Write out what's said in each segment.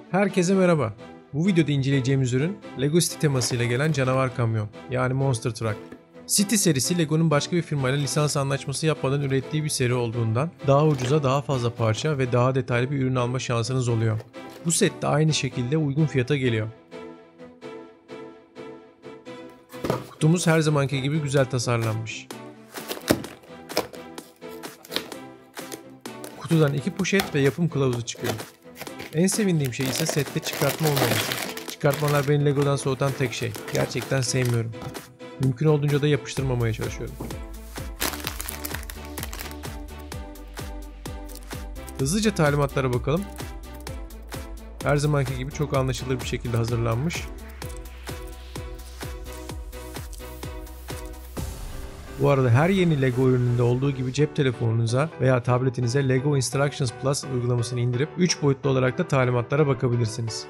Herkese merhaba. Bu videoda inceleyeceğimiz ürün Lego City temasıyla gelen canavar kamyon, yani Monster Truck. City serisi Lego'nun başka bir firmayla lisans anlaşması yapmadan ürettiği bir seri olduğundan daha ucuza daha fazla parça ve daha detaylı bir ürün alma şansınız oluyor. Bu set de aynı şekilde uygun fiyata geliyor. Kutumuz her zamanki gibi güzel tasarlanmış. Kutudan 2 poşet ve yapım kılavuzu çıkıyor. En sevindiğim şey ise sette çıkartma olmaması. Çıkartmalar beni Lego'dan soğutan tek şey. Gerçekten sevmiyorum. Mümkün olduğunca da yapıştırmamaya çalışıyorum. Hızlıca talimatlara bakalım. Her zamanki gibi çok anlaşılır bir şekilde hazırlanmış. Bu arada her yeni Lego ürününde olduğu gibi cep telefonunuza veya tabletinize Lego Instructions Plus uygulamasını indirip 3 boyutlu olarak da talimatlara bakabilirsiniz.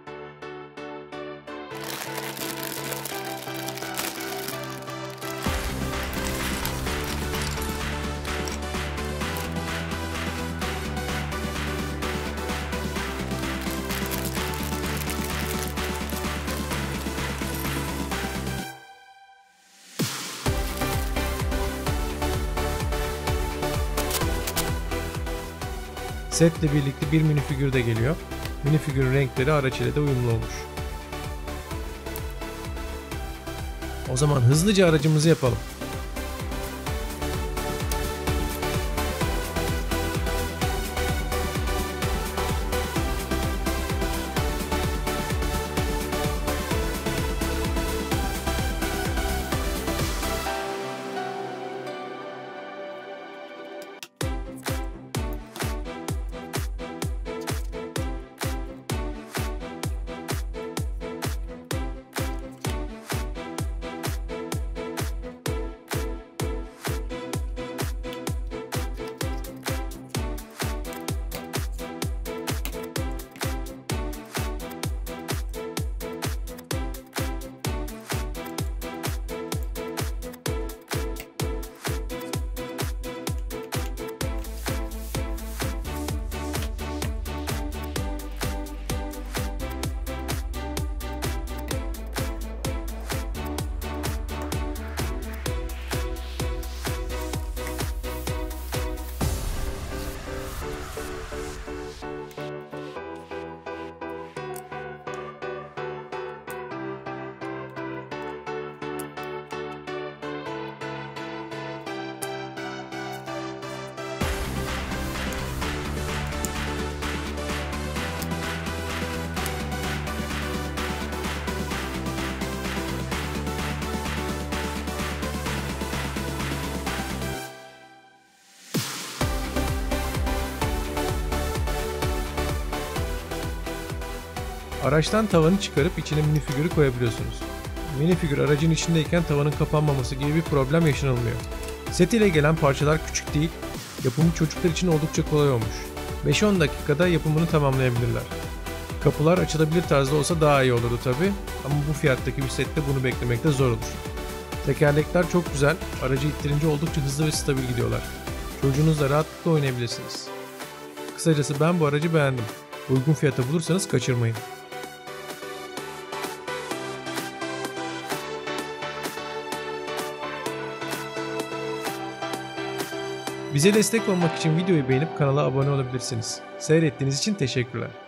Setle birlikte bir minifigür de geliyor. Minifigürün renkleri araç ile de uyumlu olmuş. O zaman hızlıca aracımızı yapalım. Araçtan tavanı çıkarıp içine minifigürü koyabiliyorsunuz. Minifigür aracın içindeyken tavanın kapanmaması gibi bir problem yaşanılmıyor. Set ile gelen parçalar küçük değil, yapımı çocuklar için oldukça kolay olmuş. 5-10 dakikada yapımını tamamlayabilirler. Kapılar açılabilir tarzda olsa daha iyi olurdu tabi, ama bu fiyattaki bir sette bunu beklemekte zor olur. Tekerlekler çok güzel, aracı ittirince oldukça hızlı ve stabil gidiyorlar. Çocuğunuzla rahatlıkla oynayabilirsiniz. Kısacası ben bu aracı beğendim. Uygun fiyata bulursanız kaçırmayın. Bize destek olmak için videoyu beğenip kanala abone olabilirsiniz. Seyrettiğiniz için teşekkürler.